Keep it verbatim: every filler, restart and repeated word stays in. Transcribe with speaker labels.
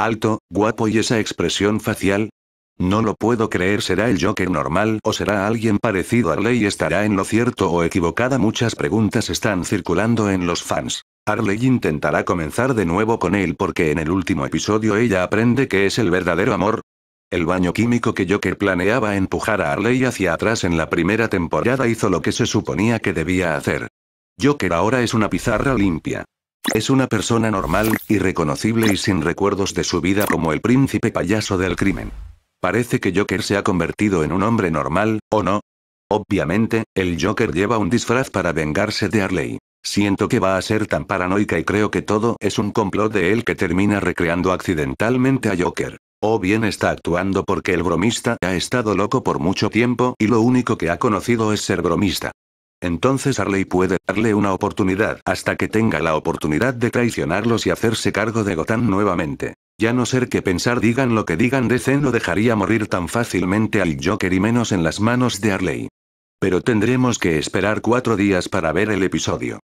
Speaker 1: Alto, guapo y esa expresión facial. No lo puedo creer, ¿será el Joker normal o será alguien parecido a Harley? ¿Estará en lo cierto o equivocada? Muchas preguntas están circulando en los fans. Harley intentará comenzar de nuevo con él porque en el último episodio ella aprende que es el verdadero amor. El baño químico que Joker planeaba empujar a Harley hacia atrás en la primera temporada hizo lo que se suponía que debía hacer. Joker ahora es una pizarra limpia. Es una persona normal, irreconocible y sin recuerdos de su vida como el príncipe payaso del crimen. Parece que Joker se ha convertido en un hombre normal, ¿o no? Obviamente, el Joker lleva un disfraz para vengarse de Harley. Siento que va a ser tan paranoica y creo que todo es un complot de él que termina recreando accidentalmente a Joker. O bien está actuando porque el bromista ha estado loco por mucho tiempo y lo único que ha conocido es ser bromista. Entonces Harley puede darle una oportunidad hasta que tenga la oportunidad de traicionarlos y hacerse cargo de Gotham nuevamente. Ya no ser que pensar, digan lo que digan, D C no dejaría morir tan fácilmente al Joker y menos en las manos de Harley. Pero tendremos que esperar cuatro días para ver el episodio.